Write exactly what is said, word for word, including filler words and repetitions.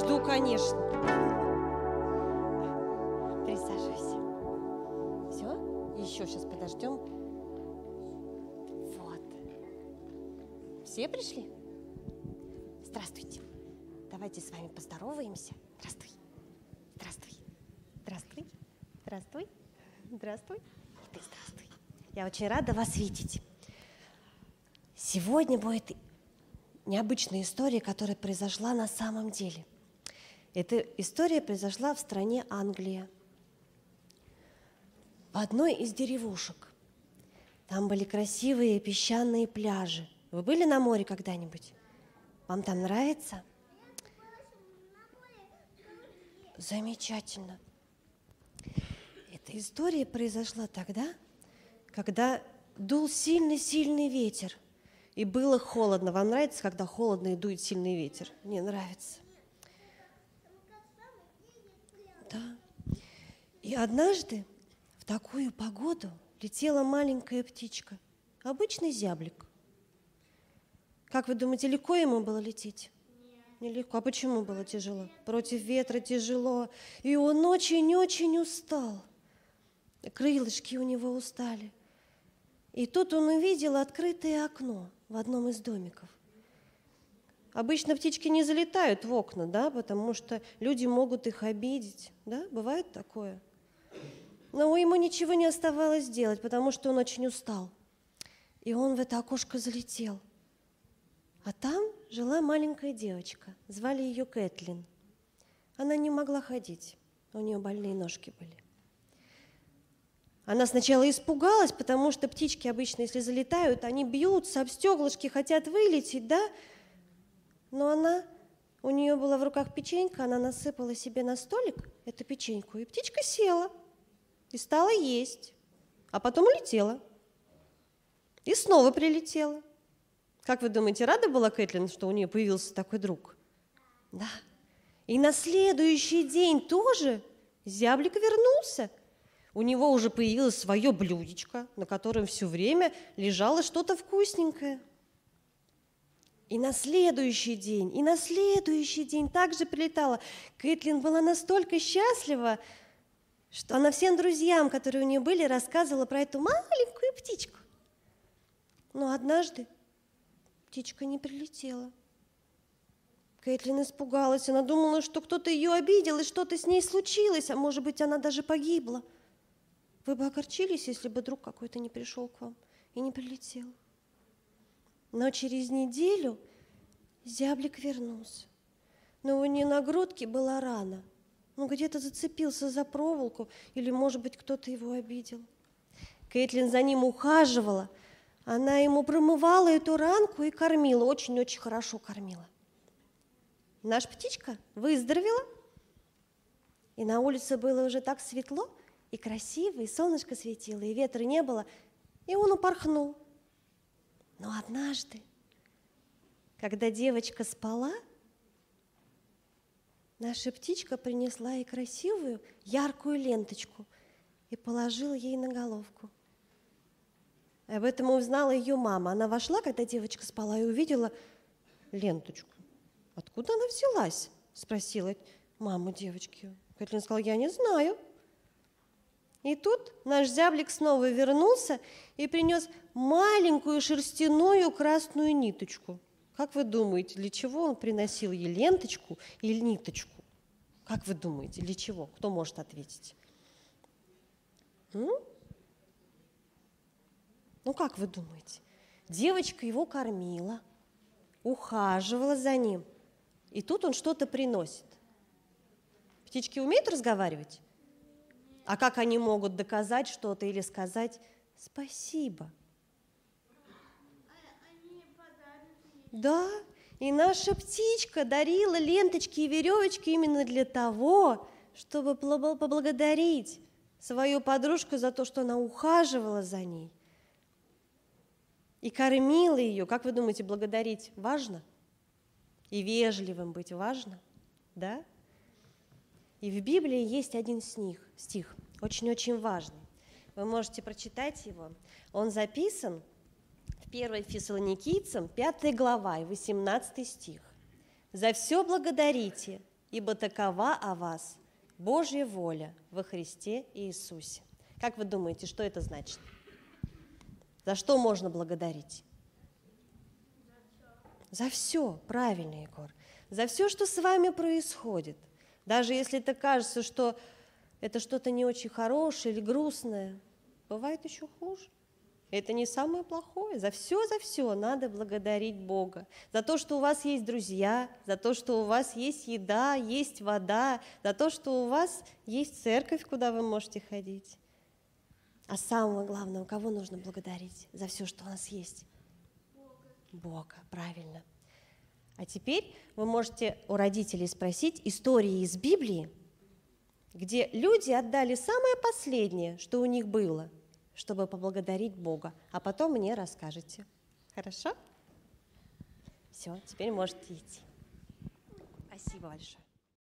Жду, конечно. Присаживайся. Все? Еще сейчас подождем. Вот. Все пришли? Здравствуйте. Давайте с вами поздороваемся. Здравствуй. Здравствуй. Здравствуй. Здравствуй. Здравствуй. И ты здравствуй. Я очень рада вас видеть. Сегодня будет необычная история, которая произошла на самом деле. Эта история произошла в стране Англия. В одной из деревушек. Там были красивые песчаные пляжи. Вы были на море когда-нибудь? Вам там нравится? Замечательно. Эта история произошла тогда, когда дул сильный-сильный ветер. И было холодно. Вам нравится, когда холодно и дует сильный ветер? Мне нравится. Да. И однажды в такую погоду летела маленькая птичка, обычный зяблик. Как вы думаете, легко ему было лететь? Нелегко. А почему было тяжело? Против ветра тяжело. И он очень-очень устал. Крылышки у него устали. И тут он увидел открытое окно в одном из домиков. Обычно птички не залетают в окна, да, потому что люди могут их обидеть. Да? Бывает такое. Но ему ничего не оставалось делать, потому что он очень устал. И он в это окошко залетел. А там жила маленькая девочка. Звали ее Кэтлин. Она не могла ходить. У нее больные ножки были. Она сначала испугалась, потому что птички обычно, если залетают, они бьются об стеклышки, хотят вылететь, да? Но она, у нее была в руках печенька, она насыпала себе на столик эту печеньку, и птичка села и стала есть, а потом улетела. И снова прилетела. Как вы думаете, рада была Кэтлин, что у нее появился такой друг? Да. И на следующий день тоже зяблик вернулся. У него уже появилось свое блюдечко, на котором все время лежало что-то вкусненькое. И на следующий день, и на следующий день также прилетала. Кэтлин была настолько счастлива, что она всем друзьям, которые у нее были, рассказывала про эту маленькую птичку. Но однажды птичка не прилетела. Кэтлин испугалась, она думала, что кто-то ее обидел, и что-то с ней случилось, а может быть, она даже погибла. Вы бы огорчились, если бы друг какой-то не пришел к вам и не прилетел. Но через неделю зяблик вернулся. Но у нее на грудке была рана. Он где-то зацепился за проволоку, или, может быть, кто-то его обидел. Кэтлин за ним ухаживала. Она ему промывала эту ранку и кормила, очень-очень хорошо кормила. Наша птичка выздоровела, и на улице было уже так светло и красиво, и солнышко светило, и ветра не было, и он упорхнул. Но однажды, когда девочка спала, наша птичка принесла ей красивую, яркую ленточку и положила ей на головку. Об этом узнала ее мама. Она вошла, когда девочка спала, и увидела ленточку. «Откуда она взялась?» – спросила мама девочки. Кэтлин сказала: «Я не знаю». И тут наш зяблик снова вернулся и принес маленькую шерстяную красную ниточку. Как вы думаете, для чего он приносил ей ленточку или ниточку? Как вы думаете, для чего? Кто может ответить? М? Ну, как вы думаете? Девочка его кормила, ухаживала за ним, и тут он что-то приносит. Птички умеют разговаривать? А как они могут доказать что-то или сказать спасибо? Да, и наша птичка дарила ленточки и веревочки именно для того, чтобы поблагодарить свою подружку за то, что она ухаживала за ней и кормила ее. Как вы думаете, благодарить важно? И вежливым быть важно? Да? И в Библии есть один стих, стих очень-очень важный. Вы можете прочитать его. Он записан в первой Фессалоникийцам, пятая глава и восемнадцатый стих. «За все благодарите, ибо такова о вас Божья воля во Христе Иисусе. Как вы думаете, что это значит? За что можно благодарить? За все, правильно, Егор. За все, что с вами происходит. Даже если это кажется, что это что-то не очень хорошее или грустное, бывает еще хуже. Это не самое плохое. За все, за все надо благодарить Бога. За то, что у вас есть друзья, за то, что у вас есть еда, есть вода, за то, что у вас есть церковь, куда вы можете ходить. А самое главное, кого нужно благодарить за все, что у нас есть? Бога. Бога, правильно. А теперь вы можете у родителей спросить истории из Библии, где люди отдали самое последнее, что у них было, чтобы поблагодарить Бога, а потом мне расскажете. Хорошо? Все, теперь можете идти. Спасибо большое.